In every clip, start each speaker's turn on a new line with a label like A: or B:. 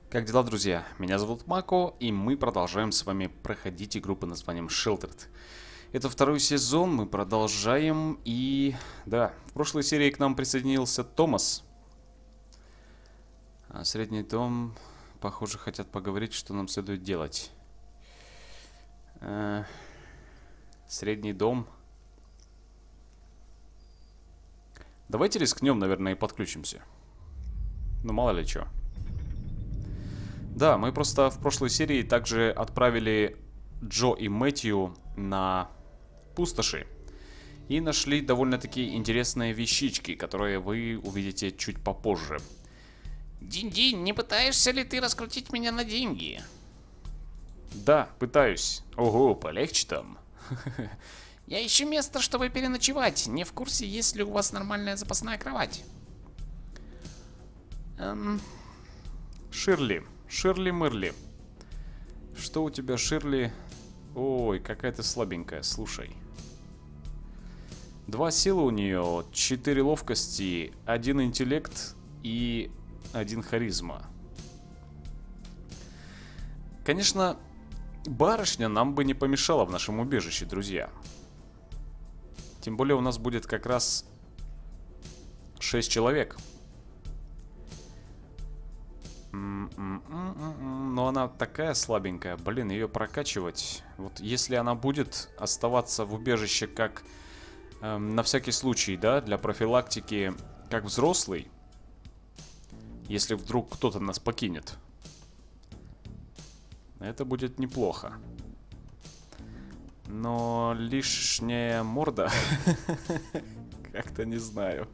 A: Как дела, друзья? Меня зовут Мако, и мы продолжаем с вами проходить игру под названием Sheltered. Это второй сезон, мы продолжаем, и... Да, в прошлой серии к нам присоединился Томас. А Средний дом, похоже, хотят поговорить, что нам следует делать. Э, Средний дом. Давайте рискнем, наверное, и подключимся. Ну, мало ли что. Да, мы просто в прошлой серии также отправили Джо и Мэтью на пустоши. И нашли довольно-таки интересные вещички, которые вы увидите чуть попозже.
B: Динь-динь, не пытаешься ли ты раскрутить меня на деньги?
A: Да, пытаюсь. Ого, полегче там.
B: Я ищу место, чтобы переночевать. Не в курсе, есть ли у вас нормальная запасная кровать.
A: Ширли. Ширли-мырли. Что у тебя, Ширли? Ой, какая ты слабенькая, слушай. 2 силы у нее, 4 ловкости, 1 интеллект и 1 харизма. Конечно, барышня нам бы не помешала в нашем убежище, друзья. Тем более у нас будет как раз 6 человек. Но она такая слабенькая. Блин, ее прокачивать. Вот если она будет оставаться в убежище как на всякий случай, да, для профилактики, как взрослый, если вдруг кто-то нас покинет, это будет неплохо. Но лишняя морда, как-то не знаю.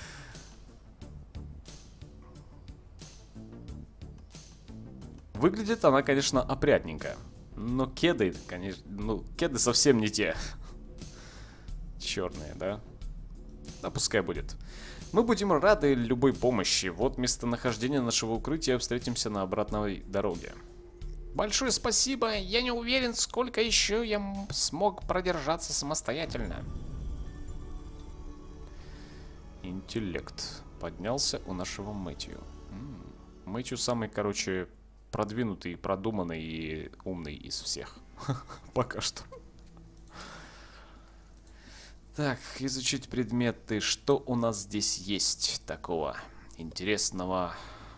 A: Выглядит она, конечно, опрятненько. Но кеды, конечно, ну, кеды совсем не те. Черные, да? Да, пускай будет. Мы будем рады любой помощи. Вот местонахождение нашего укрытия. Встретимся на обратной дороге.
B: Большое спасибо. Я не уверен, сколько еще я смог продержаться самостоятельно.
A: Интеллект. Поднялся у нашего Мэтью. Мэтью самый, короче, продвинутый, продуманный и умный из всех. Пока что. Так, изучить предметы. Что у нас здесь есть такого интересного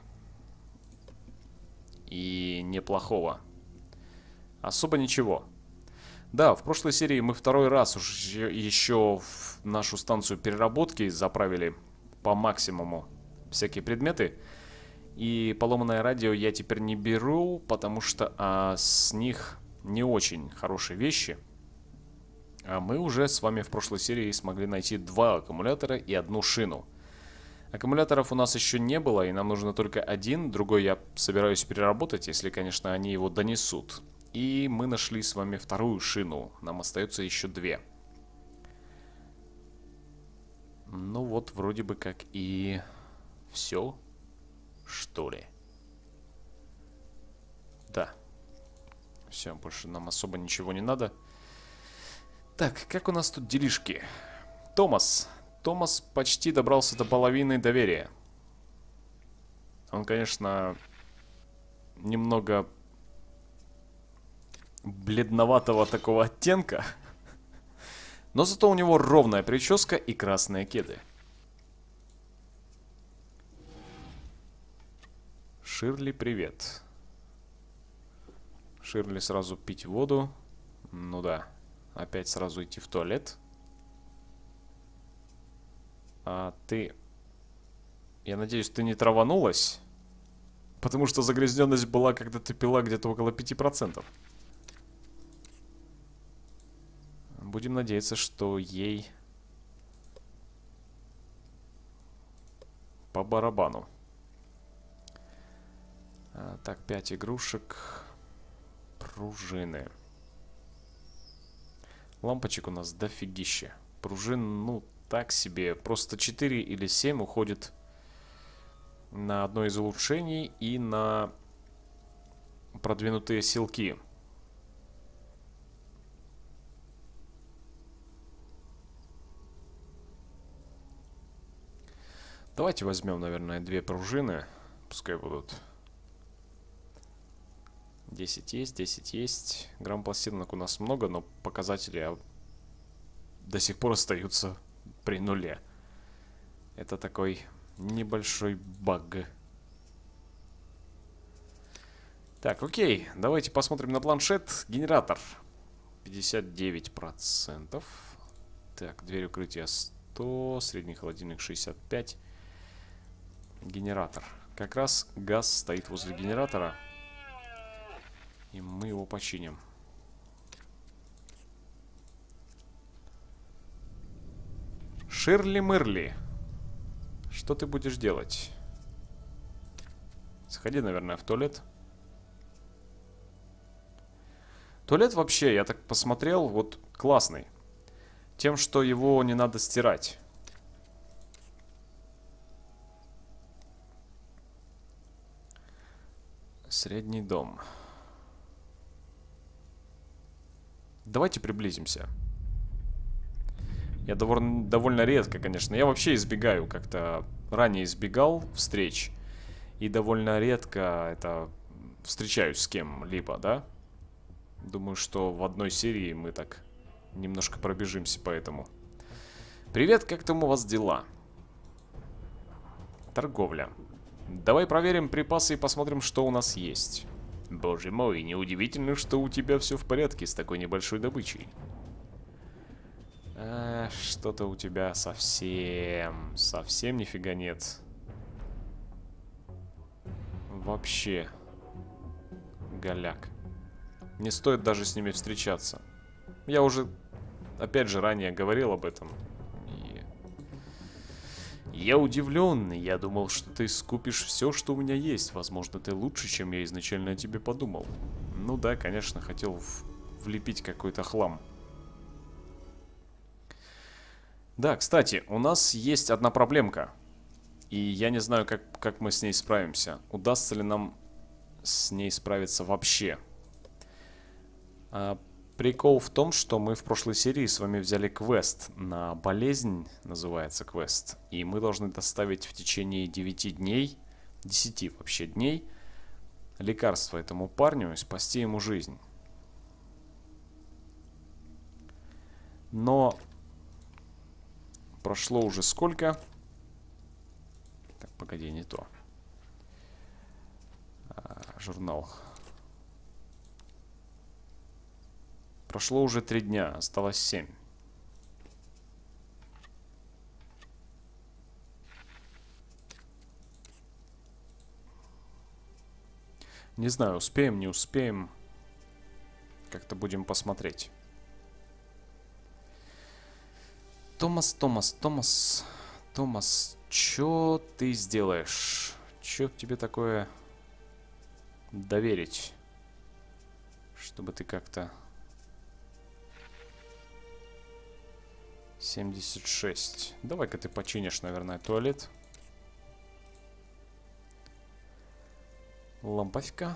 A: и неплохого? Особо ничего. Да, в прошлой серии мы второй раз уж еще в нашу станцию переработки заправили по максимуму всякие предметы. И поломанное радио я теперь не беру, потому что с них не очень хорошие вещи. А мы уже с вами в прошлой серии смогли найти 2 аккумулятора и 1 шину. Аккумуляторов у нас еще не было, и нам нужно только 1. Другой я собираюсь переработать, если, конечно, они его донесут. И мы нашли с вами 2 шину. Нам остается еще 2. Ну вот, вроде бы как и все, что ли. Да. Все, больше нам особо ничего не надо. Так, как у нас тут делишки? Томас. Томас почти добрался до половины доверия. Он, конечно, немного бледноватого такого оттенка. Но зато у него ровная прическа и красные кеды. Ширли, привет. Ширли сразу пить воду. Ну да. Опять сразу идти в туалет. А ты... Я надеюсь, ты не траванулась? Потому что загрязненность была, когда ты пила где-то около 5%. Будем надеяться, что ей по барабану. Так, 5 игрушек. Пружины. Лампочек у нас дофигища. Пружин, ну, так себе. Просто 4 или 7 уходит на одно из улучшений и на продвинутые силки. Давайте возьмем, наверное, 2 пружины. Пускай будут. 10 есть, 10 есть. Грамм пластинок у нас много, но показатели до сих пор остаются при нуле. Это такой небольшой баг. Так, окей. Давайте посмотрим на планшет. Генератор. 59%. Так, дверь укрытия 100. Средний холодильник 65. Генератор. Как раз газ стоит возле генератора. И мы его починим. Ширли-мырли. Что ты будешь делать? Сходи, наверное, в туалет. Туалет вообще, я так посмотрел, вот классный. Тем, что его не надо стирать. Средний дом. Давайте приблизимся. Я довольно редко, конечно. Я вообще избегаю, как-то ранее избегал встреч. И довольно редко встречаюсь с кем-либо, да? Думаю, что в одной серии мы так немножко пробежимся по этому. Привет, как там у вас дела? Торговля. Давай проверим припасы и посмотрим, что у нас есть. Боже мой, неудивительно, что у тебя все в порядке с такой небольшой добычей. Что-то у тебя совсем нифига нет. Вообще. Голяк. Не стоит даже с ними встречаться. Я уже, опять же, ранее говорил об этом. Я удивлен. Я думал, что ты скупишь все, что у меня есть. Возможно, ты лучше, чем я изначально о тебе подумал. Ну да, конечно, хотел влепить какой-то хлам. Да, кстати, у нас есть одна проблемка. И я не знаю, как мы с ней справимся. Удастся ли нам с ней справиться вообще. Прикол в том, что мы в прошлой серии с вами взяли квест на болезнь, называется квест. И мы должны доставить в течение 9 дней, 10 вообще дней, лекарство этому парню и спасти ему жизнь. Но прошло уже сколько? Так, погоди, не то. Журнал. Прошло уже 3 дня, осталось 7. Не знаю, успеем, не успеем. Как-то будем посмотреть. Томас, чё ты сделаешь? Чё тебе такое доверить? Чтобы ты как-то... 76. Давай-ка ты починишь, наверное, туалет. Ламповка.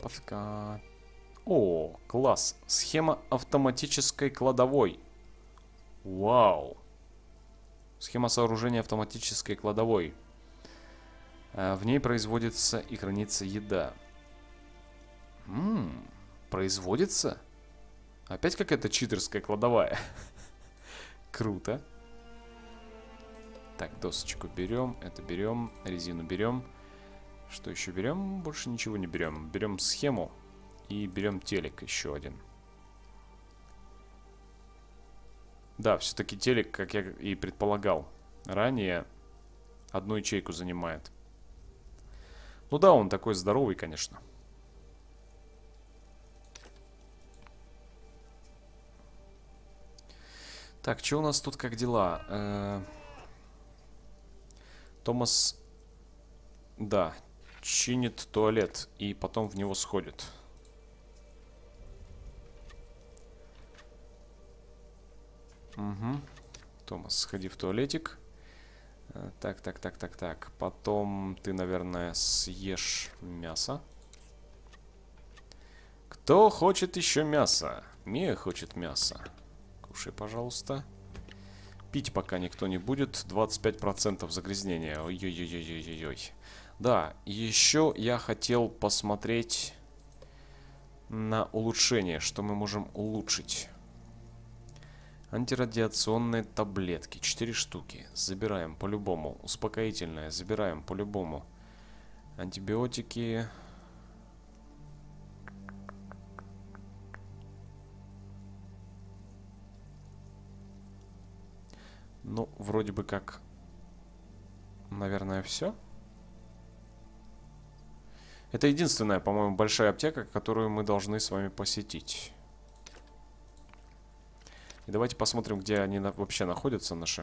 A: О, класс. Схема автоматической кладовой. Вау. Схема сооружения автоматической кладовой. В ней производится и хранится еда. Производится? Опять какая-то читерская кладовая. Круто. Так, досочку берем, это берем, резину берем. Что еще берем? Больше ничего не берем. Берем схему и берем телек еще один. Да, все-таки телек, как я и предполагал ранее, одну ячейку занимает. Ну да, он такой здоровый, конечно. Так, что у нас тут, как дела? Томас, да, чинит туалет и потом в него сходит. Угу. Томас, сходи в туалетик. Так. Потом ты, наверное, съешь мясо. Кто хочет еще мясо? Мия хочет мясо. Кушай, пожалуйста. Пить пока никто не будет. 25% загрязнения. Ой-ой-ой-ой-ой-ой. Да, еще я хотел посмотреть на улучшение. Что мы можем улучшить? Антирадиационные таблетки. 4 штуки. Забираем по-любому. Успокоительное. Забираем по-любому. Антибиотики. Ну, вроде бы как, наверное, все. Это единственная, по-моему, большая аптека, которую мы должны с вами посетить. И давайте посмотрим, где они вообще находятся, наши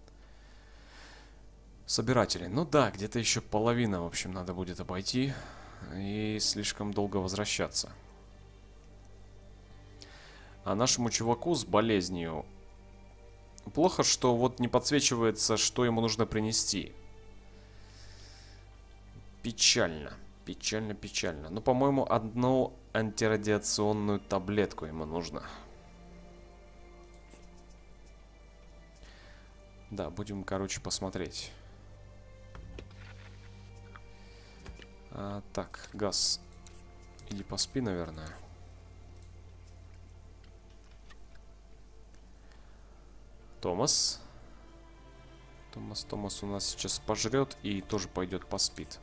A: собиратели. Ну да, где-то еще половина, в общем, надо будет обойти. И слишком долго возвращаться. А нашему чуваку с болезнью плохо, что вот не подсвечивается, что ему нужно принести. Печально. Печально, печально. Ну, по-моему, одну антирадиационную таблетку ему нужно. Да, будем, короче, посмотреть. Так, Газ, иди поспи, наверное. Томас. Томас у нас сейчас пожрет и тоже пойдет поспит.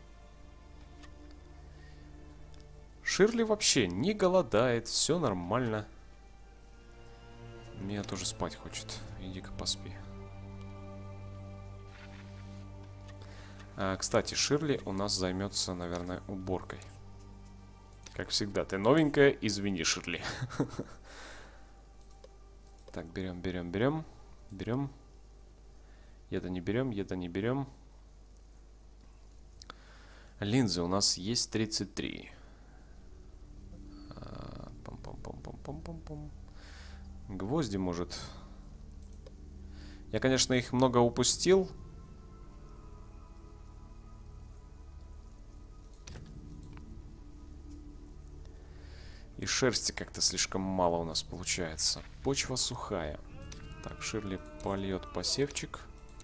A: Ширли вообще не голодает, все нормально. Меня тоже спать хочет. Иди-ка поспи. Кстати, Ширли у нас займется, наверное, уборкой. Как всегда, ты новенькая, извини, Ширли. Так, берем. Это не берем. Линзы у нас есть 33. Гвозди, может. Я, конечно, их много упустил. И шерсти как-то слишком мало у нас получается. Почва сухая. Так, Ширли польет посевчик.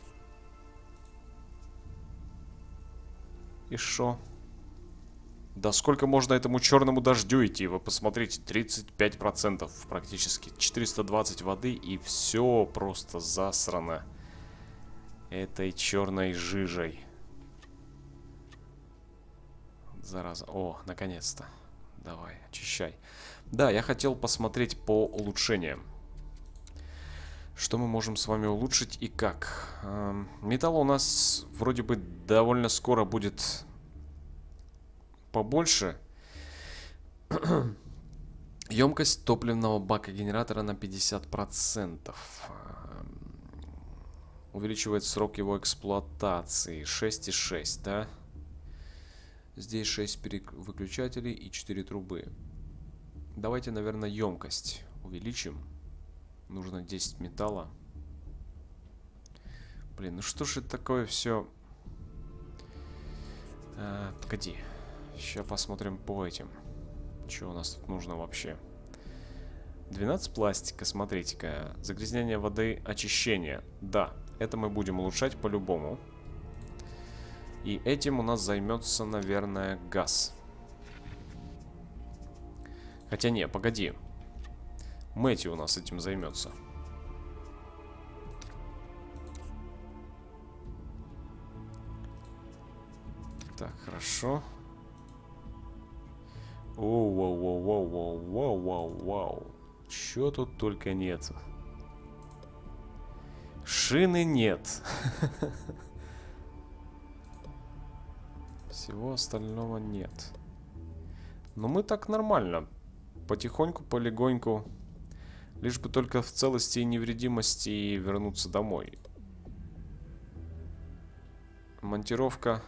A: И шо? Да сколько можно этому черному дождю идти? Вы посмотрите, 35% практически. 420 воды и все просто засрано этой черной жижей. Зараза. О, наконец-то. Давай, очищай. Да, я хотел посмотреть по улучшениям. Что мы можем с вами улучшить и как? Металл у нас вроде бы довольно скоро будет побольше. Емкость топливного бака генератора на 50%. Увеличивает срок его эксплуатации. 6,6, да? Здесь 6 выключателей и 4 трубы. Давайте, наверное, емкость увеличим. Нужно 10 металла. Блин, ну что ж это такое все? Погоди. Сейчас посмотрим по этим. Что у нас тут нужно вообще? 12 пластика, смотрите-ка. Загрязнение воды, очищение. Да, это мы будем улучшать по-любому. И этим у нас займется, наверное, Газ. Хотя не, погоди. Мэтью у нас этим займется. Так, хорошо. Воу. Чё тут только нет. Шины нет. Всего остального нет. Но мы так нормально. Потихоньку, полегоньку. Лишь бы только в целости и невредимости вернуться домой. Монтировка.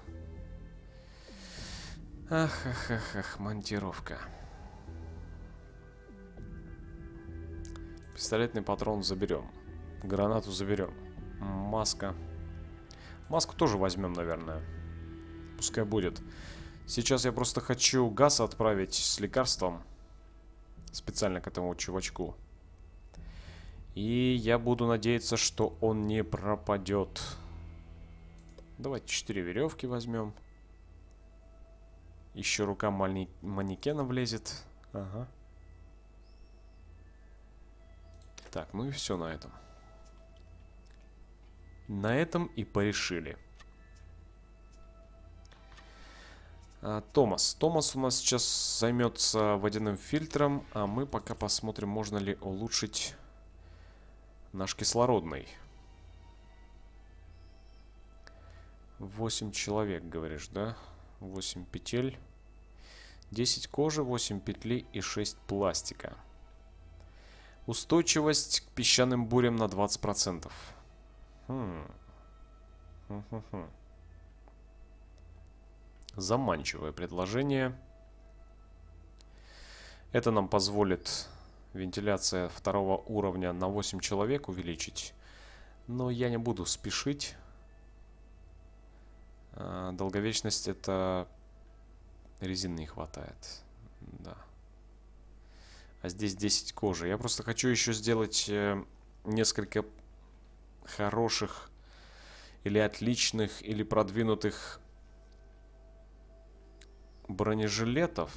A: Ах, монтировка. Пистолетный патрон заберем. Гранату заберем. Маска. Маску тоже возьмем, наверное. Пускай будет. Сейчас я просто хочу Газ отправить с лекарством. Специально к этому чувачку. И я буду надеяться, что он не пропадет. Давайте 4 веревки возьмем. Еще рука манекена влезет. Ага. Так, ну и все на этом. На этом и порешили. Томас. Томас у нас сейчас займется водяным фильтром, а мы пока посмотрим, можно ли улучшить наш кислородный. 8 человек, говоришь, да? 8 петель. 10 кожи, 8 петли и 6 пластика. Устойчивость к песчаным бурям на 20%. Заманчивое предложение. Это нам позволит вентиляция второго уровня на 8 человек увеличить. Но я не буду спешить. Долговечность это... Резины не хватает. Да. А здесь 10 кожи. Я просто хочу еще сделать несколько хороших или отличных, или продвинутых бронежилетов.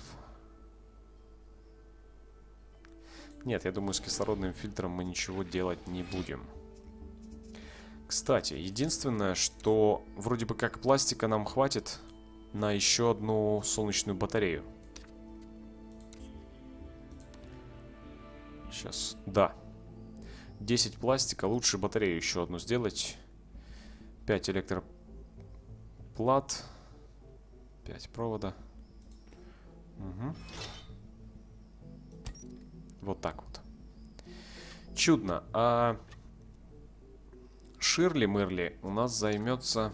A: Нет, я думаю, с кислородным фильтром мы ничего делать не будем. Кстати, единственное, что вроде бы как пластика нам хватит на еще одну солнечную батарею. Сейчас, да. 10 пластика, лучше батарею еще одну сделать. 5 электроплат. 5 провода. Угу. Вот так вот. Чудно. А Ширли-мырли у нас займется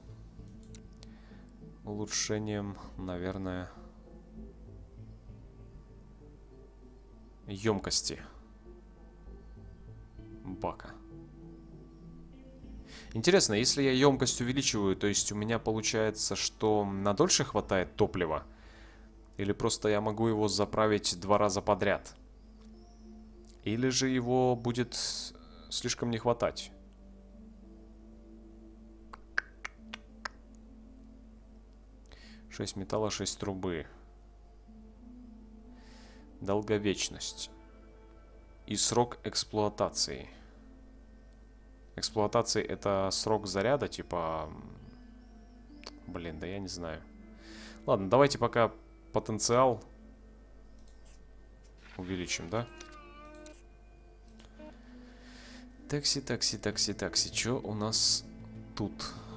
A: улучшением, наверное, емкости бака. Интересно, если я емкость увеличиваю, то есть у меня получается, что на дольше хватает топлива? Или просто я могу его заправить 2 раза подряд? Или же его будет слишком не хватать? Шесть металла, 6 трубы. Долговечность. И срок эксплуатации. Эксплуатации это срок заряда, типа... Блин, да я не знаю. Ладно, давайте пока потенциал увеличим, да? Такси, такси, такси, такси. Чё у нас тут?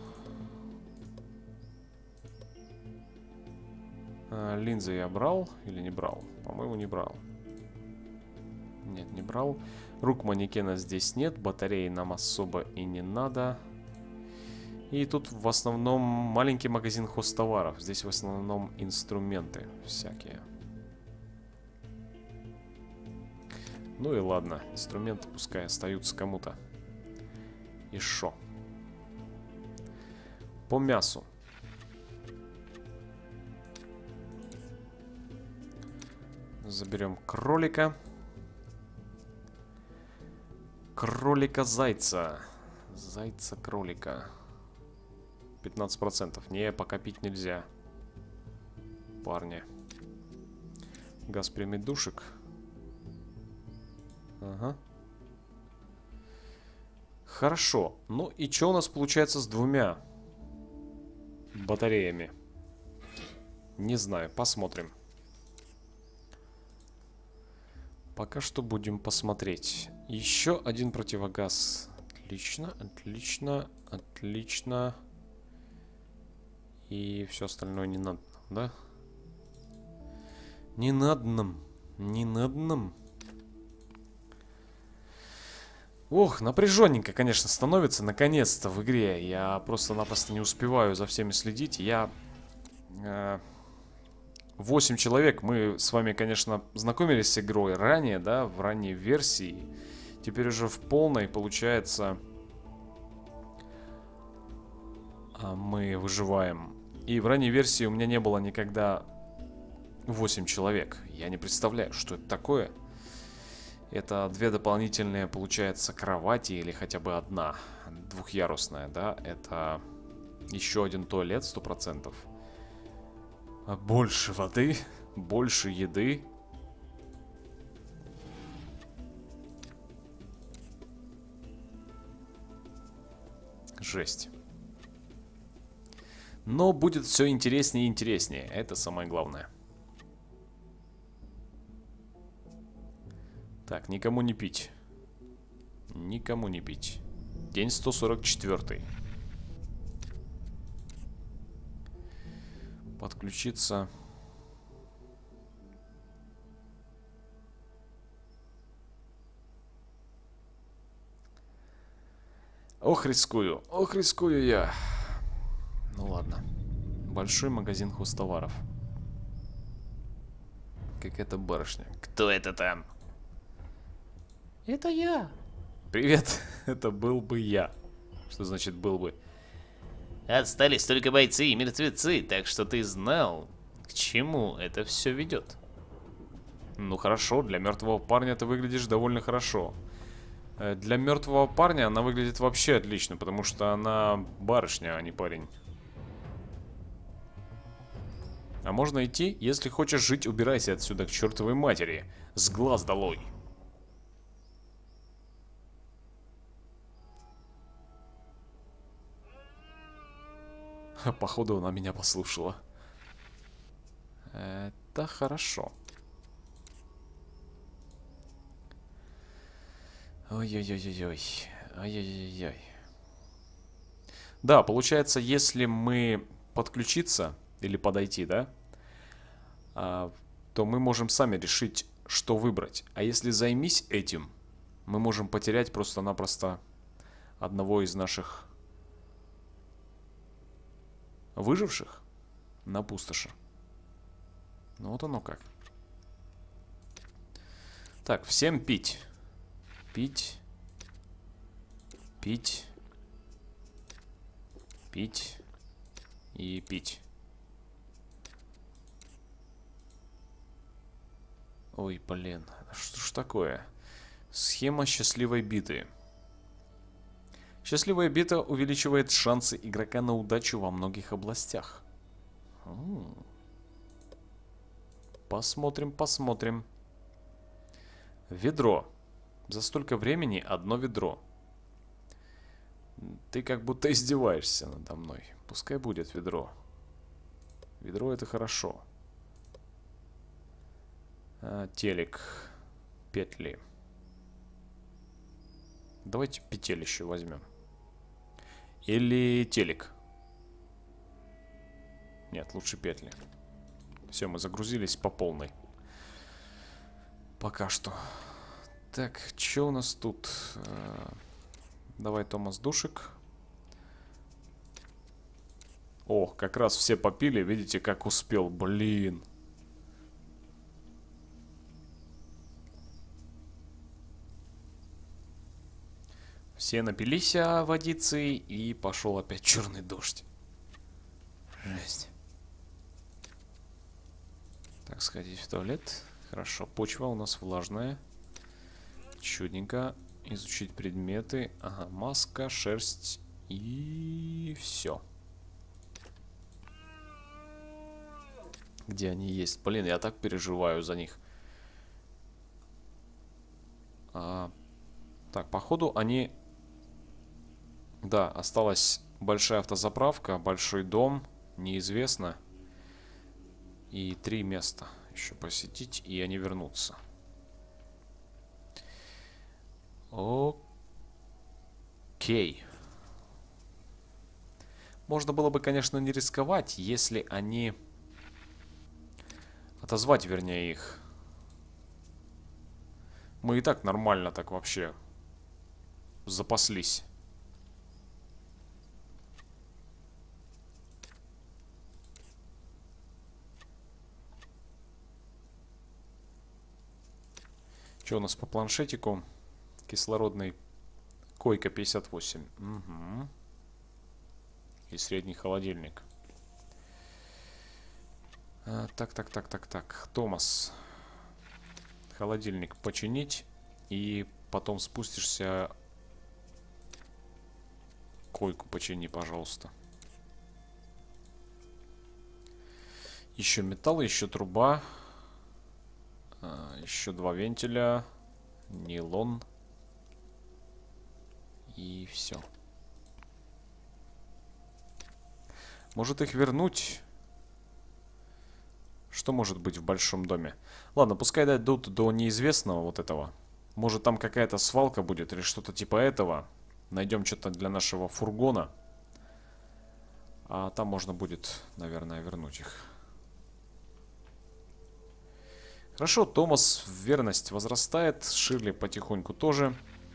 A: Линзы я брал или не брал? По-моему, не брал. Нет, не брал. Рук манекена здесь нет. Батареи нам особо и не надо. И тут в основном маленький магазин хозтоваров. Здесь в основном инструменты всякие. Ну и ладно. Инструменты пускай остаются кому-то. И шо? По мясу. Заберем кролика. Кролика-зайца. Зайца-кролика. 15%. Не, пока пить нельзя. Парни. Газ примет душек. Ага. Хорошо. Ну и что у нас получается с 2 батареями? Не знаю. Посмотрим. Пока что будем посмотреть. Еще один противогаз. Отлично, отлично, отлично. И все остальное не надо, да? Не надо нам. Не надо нам. Ох, напряженненько, конечно, становится наконец-то в игре. Я просто-напросто не успеваю за всеми следить. Я... 8 человек. Мы с вами, конечно, знакомились с игрой ранее, да, в ранней версии. Теперь уже в полной, получается, мы выживаем. И в ранней версии у меня не было никогда 8 человек. Я не представляю, что это такое. Это 2 дополнительные, получается, кровати или хотя бы одна двухъярусная, да. Это еще один туалет 100%. Больше воды, больше еды. Жесть. Но будет все интереснее и интереснее. Это самое главное. Так, никому не пить. Никому не пить. День 144. Подключиться. Ох, рискую я. Ну ладно. Большой магазин хозтоваров. Какая-то барышня. Кто это там?
B: Это я.
A: Привет, это был бы я. Что значит был бы?
B: Остались только бойцы и мертвецы, так что ты знал, к чему это все ведет.
A: Ну хорошо, для мертвого парня ты выглядишь довольно хорошо. Для мертвого парня она выглядит вообще отлично, потому что она барышня, а не парень. А можно идти? Если хочешь жить, убирайся отсюда к чертовой матери. С глаз долой. Походу, она меня послушала. Это хорошо. Ой-ой-ой-ой-ой. Ай-яй-яй-яй. Да, получается, если мы подключиться или подойти, да, то мы можем сами решить, что выбрать. А если займись этим, мы можем потерять просто-напросто одного из наших выживших на пустоши. Ну вот оно как. Так, всем пить. Пить. Пить. Пить. И пить. Ой, блин. Что ж такое? Схема счастливой биты. Счастливая бита увеличивает шансы игрока на удачу во многих областях. Посмотрим, посмотрим. Ведро. За столько времени одно ведро. Ты как будто издеваешься надо мной. Пускай будет ведро. Ведро это хорошо. Телек. Петли. Давайте петелище возьмем. Или телек. Нет, лучше петли. Все, мы загрузились по полной. Пока что. Так, что у нас тут? Давай, Томас, душик. О, как раз все попили. Видите, как успел. Блин. Все напились водицы, и пошел опять черный дождь. Жесть. Так, сходить в туалет. Хорошо, почва у нас влажная. Чудненько. Изучить предметы. Ага, маска, шерсть и все. Где они есть? Блин, я так переживаю за них. Так, походу они... Да, осталась большая автозаправка, большой дом, неизвестно. И 3 места еще посетить, и они вернутся. Окей. Можно было бы, конечно, не рисковать, если они... Отозвать, вернее, их. Мы и так нормально так вообще запаслись. Что у нас по планшетику? Кислородный койка 58. Угу. И средний холодильник. Так. Томас. Холодильник починить. И потом спустишься. Койку почини, пожалуйста. Еще металл, еще труба. Еще 2 вентиля. Нейлон. И все. Может их вернуть? Что может быть в большом доме? Ладно, пускай дойдут до неизвестного вот этого. Может там какая-то свалка будет или что-то типа этого. Найдем что-то для нашего фургона. А там можно будет, наверное, вернуть их. Хорошо, Томас верность возрастает. Ширли потихоньку тоже.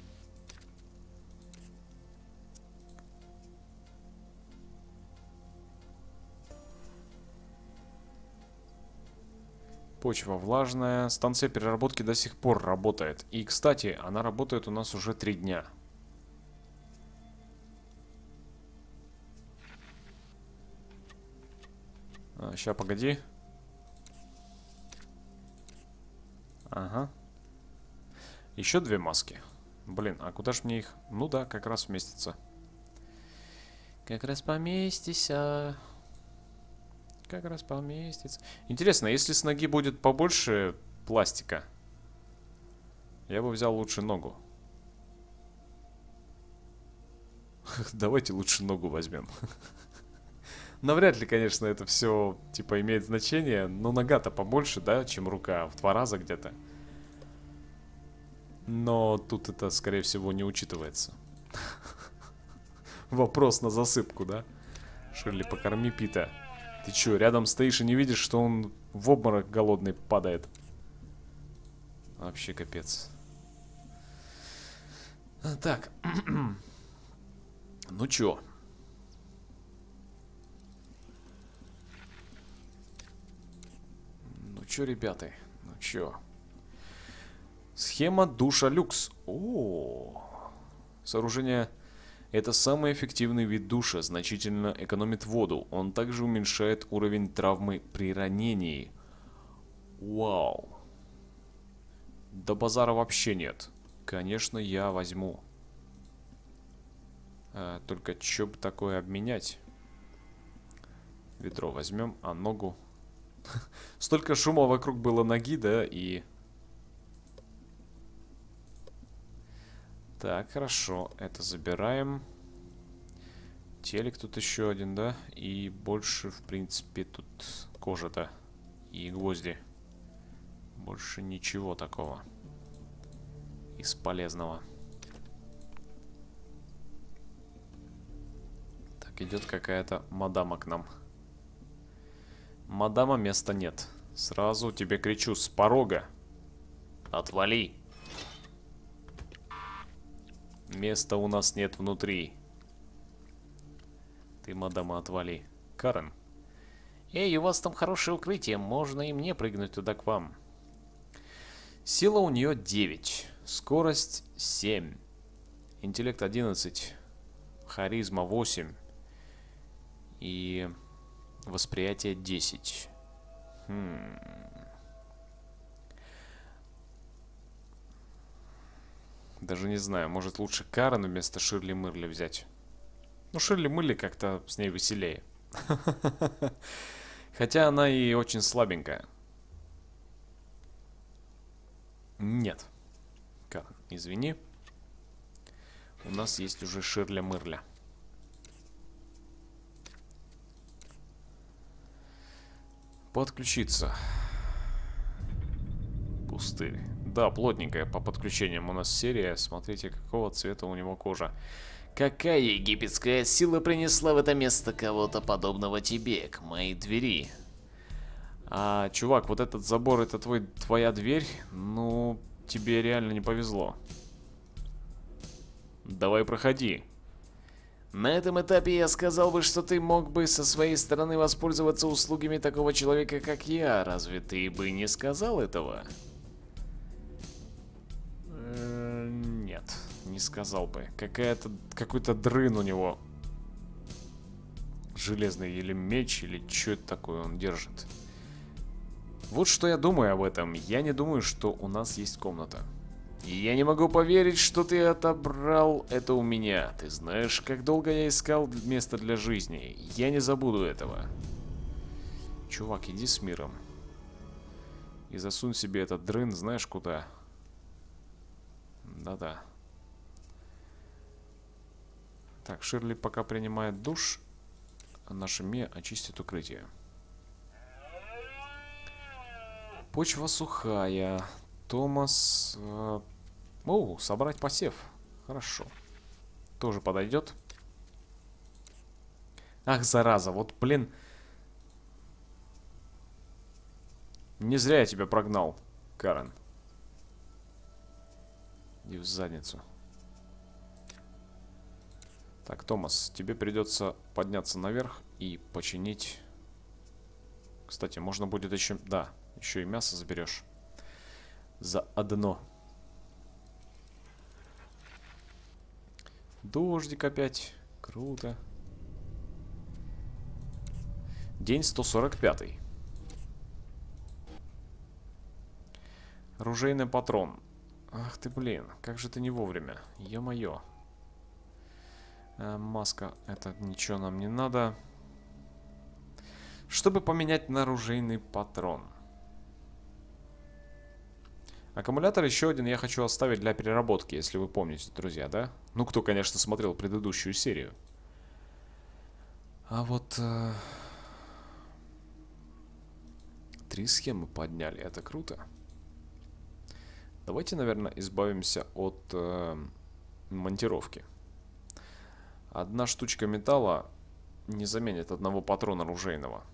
A: Почва влажная. Станция переработки до сих пор работает. И, кстати, она работает у нас уже 3 дня. Ща, погоди. Ага. Еще 2 маски. Блин, а куда ж мне их? Ну да, как раз вместится. Как раз поместится. Как раз поместится. Интересно, если с ноги будет побольше пластика, я бы взял лучше ногу. Давайте лучше ногу возьмем. Навряд ли, конечно, это все, типа, имеет значение. Но нога-то побольше, да, чем рука. В 2 раза где-то. Но тут это, скорее всего, не учитывается. Вопрос на засыпку, да? Ширли, покорми Пита. Ты чё, рядом стоишь и не видишь, что он в обморок голодный падает? Вообще капец. Так. Ну чё? Ну чё, ребята? Ну чё? Схема душа люкс. О, сооружение. Это самый эффективный вид душа, значительно экономит воду. Он также уменьшает уровень травмы при ранении. Вау. Да базара вообще нет. Конечно, я возьму. Только чё бы такое обменять? Ведро возьмем, а ногу... Столько шума вокруг было ноги, да, и... Так, хорошо, это забираем. Телек тут еще один, да? И больше, в принципе, тут кожа-то и гвозди. Больше ничего такого из полезного. Так, идет какая-то мадама к нам. Мадама, места нет. Сразу тебе кричу с порога. Отвали. Места у нас нет внутри. Ты, мадама, отвали. Карен.
B: Эй, у вас там хорошее укрытие, можно и мне прыгнуть туда к вам.
A: Сила у нее 9. Скорость 7. Интеллект 11. Харизма 8. И восприятие 10. Даже не знаю, может лучше Карен вместо Ширли Мырли взять. Ну, Ширли Мырли как-то с ней веселее. Хотя она и очень слабенькая. Нет. Карен, извини. У нас есть уже Ширля Мырля. Подключиться. Пустырь. Да, плотненькая по подключениям у нас серия. Смотрите, какого цвета у него кожа.
B: Какая египетская сила принесла в это место кого-то подобного тебе, к моей двери?
A: А, чувак, вот этот забор, это твоя дверь? Ну, тебе реально не повезло. Давай проходи.
B: На этом этапе я сказал бы, что ты мог бы со своей стороны воспользоваться услугами такого человека, как я. Разве ты бы не сказал этого?
A: Нет, не сказал бы. Какой-то дрын у него. Железный или меч, или что это такое он держит. Вот что я думаю об этом. Я не думаю, что у нас есть комната. И я не могу поверить, что ты отобрал это у меня. Ты знаешь, как долго я искал место для жизни. Я не забуду этого. Чувак, иди с миром. И засунь себе этот дрын, знаешь куда. Да-да. Так, Ширли пока принимает душ. наша Мия очистит укрытие. Почва сухая. Томас... О, собрать посев. Хорошо. Тоже подойдет. Ах, зараза, вот, блин. Не зря я тебя прогнал, Карен. Иди в задницу. Так, Томас, тебе придется подняться наверх и починить. Кстати, можно будет еще... Да, еще и мясо заберешь. Заодно. Дождик опять. Круто. День 145. Оружейный патрон. Ах ты, блин, как же ты не вовремя. Ё-моё. Маска, это ничего нам не надо. Чтобы поменять на оружейный патрон. Аккумулятор еще один я хочу оставить для переработки, если вы помните, друзья, да? Ну, кто, конечно, смотрел предыдущую серию. А вот... 3 схемы подняли, это круто. Давайте, наверное, избавимся от монтировки. Одна штучка металла не заменит одного патрона оружейного.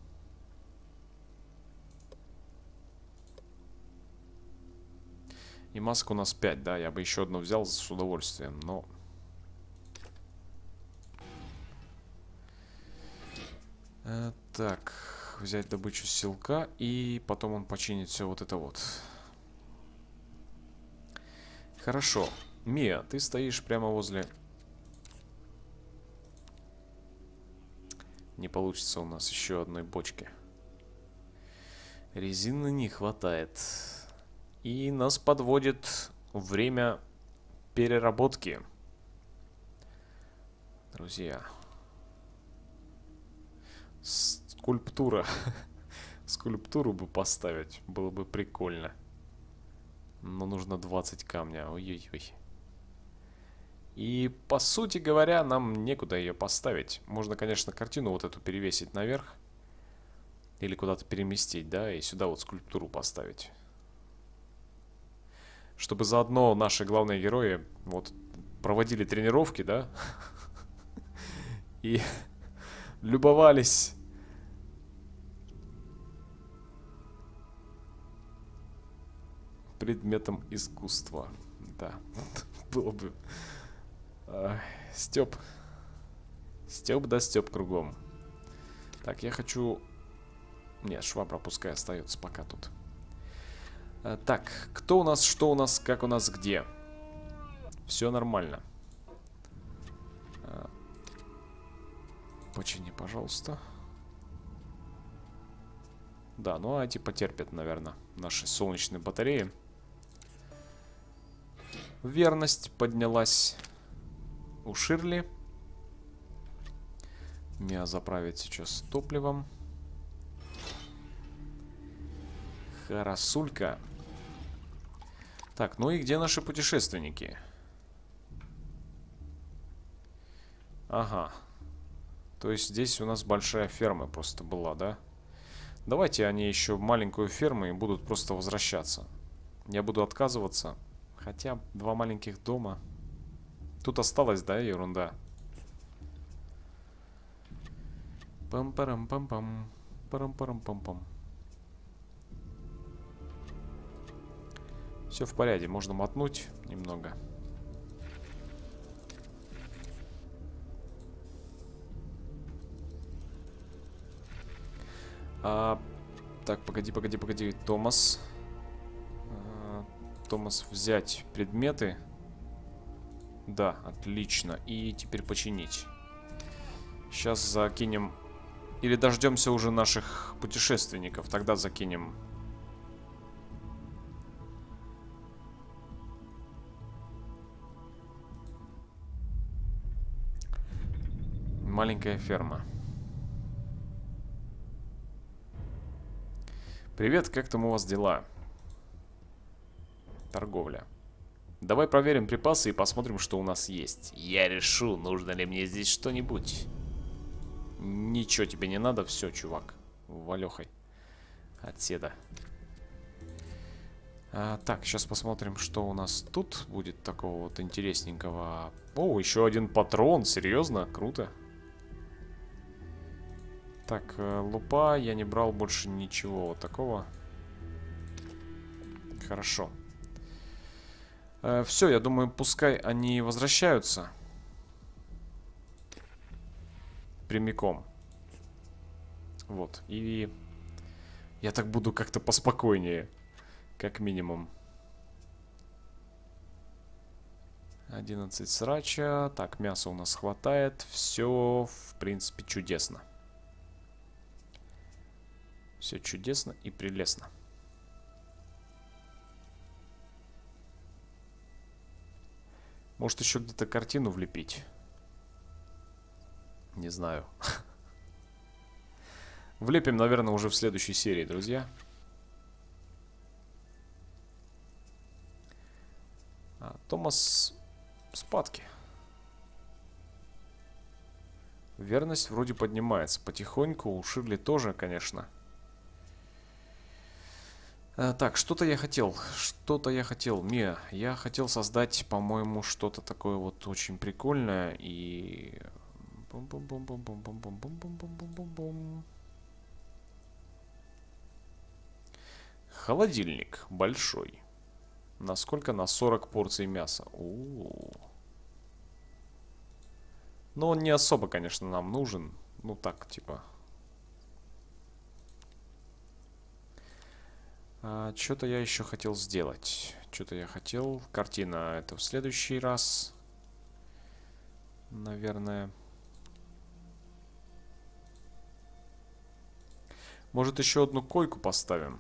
A: И масок у нас 5, да, я бы еще одну взял с удовольствием, но... Так, взять добычу силка, и потом он починит все вот это вот. Хорошо. Мия, ты стоишь прямо возле... Не получится у нас еще одной бочки. Резины не хватает. И нас подводит время переработки. Друзья. Скульптура. Скульптуру бы поставить. Было бы прикольно. Но нужно 20 камня. Ой-ой-ой. И, по сути говоря, нам некуда ее поставить. Можно, конечно, картину вот эту перевесить наверх. Или куда-то переместить, да, и сюда вот скульптуру поставить. Чтобы заодно наши главные герои вот проводили тренировки, да, и любовались предметом искусства. Да, было бы... Стёб. Стёб да стёб кругом. Так, я хочу... Нет, швабра пускай остается пока тут. Так, кто у нас, что у нас, как у нас, где? Все нормально. Почини, пожалуйста. Да, ну а эти потерпят, наверное, наши солнечные батареи. Верность поднялась у Ширли. Мия заправит сейчас топливом. Харасулька. Так, ну и где наши путешественники? Ага. То есть здесь у нас большая ферма просто была, да? Давайте они еще маленькую ферму и будут просто возвращаться. Я буду отказываться. Хотя 2 маленьких дома. Тут осталось, да, ерунда. Пам-парам-пам-пам. Парам-парам-пам-пам. Все в порядке, можно мотнуть немного. Так, погоди, Томас. Томас, взять предметы. Да, отлично. И теперь починить. Сейчас закинем... Или дождемся уже наших путешественников. Тогда закинем... Маленькая ферма. Привет, как там у вас дела? Торговля. Давай проверим припасы и посмотрим, что у нас есть.
B: Я решу, нужно ли мне здесь что-нибудь.
A: Ничего тебе не надо. Все, чувак. Валехой. Отседа. Так, сейчас посмотрим, что у нас тут будет такого вот интересненького. О, еще один патрон. Серьезно? Круто. Так, лупа. Я не брал больше ничего вот такого. Хорошо. Все, я думаю, пускай они возвращаются. Прямиком. Вот. И я так буду как-то поспокойнее. Как минимум. 11 срача. Так, мяса у нас хватает. Все, в принципе, чудесно. Все чудесно и прелестно. Может, еще где-то картину влепить? Не знаю. Влепим, наверное, уже в следующей серии, друзья. Томас спадки. Верность вроде поднимается потихоньку. У Ширли тоже, конечно. Так, что-то я хотел. Что-то я хотел. Мия, я хотел создать, по-моему, что-то такое вот очень прикольное. И... Холодильник большой. Насколько? На 40 порций мяса. Но он не особо, конечно, нам нужен. Ну так, типа. Что-то я еще хотел сделать. Что-то я хотел. Картина это в следующий раз. Наверное. Может, еще одну койку поставим?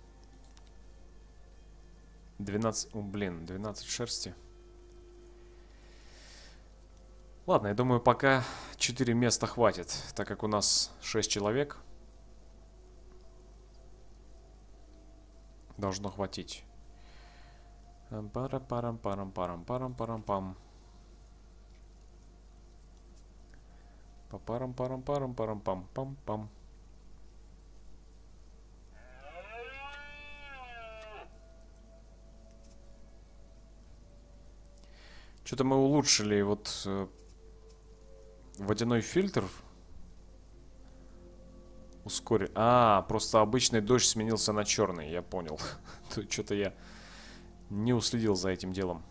A: 12... О, блин, 12 шерсти. Ладно, я думаю, пока 4 места хватит, так как у нас 6 человек. Должно хватить. Парам-парам-парам-парам-парам-парам-пам. Парам-парам-парам-парам-пам-пам-пам. Что-то мы улучшили вот водяной фильтр. Ускорили. Просто обычный дождь сменился на черный, я понял. Тут что-то я не уследил за этим делом.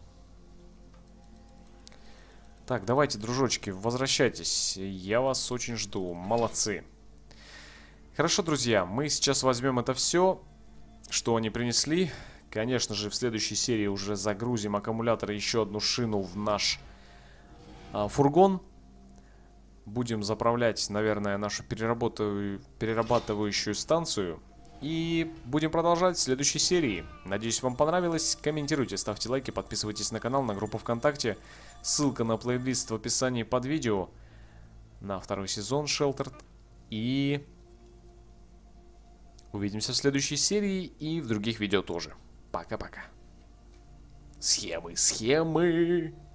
A: Так, давайте, дружочки, возвращайтесь. Я вас очень жду. Молодцы. Хорошо, друзья, мы сейчас возьмем это все, что они принесли. Конечно же, в следующей серии уже загрузим аккумулятор и еще одну шину в наш фургон. Будем заправлять, наверное, нашу перерабатывающую станцию. И будем продолжать в следующей серии. Надеюсь, вам понравилось. Комментируйте, ставьте лайки, подписывайтесь на канал, на группу ВКонтакте. Ссылка на плейлист в описании под видео. На второй сезон Sheltered. И увидимся в следующей серии и в других видео тоже. Пока-пока. Схемы.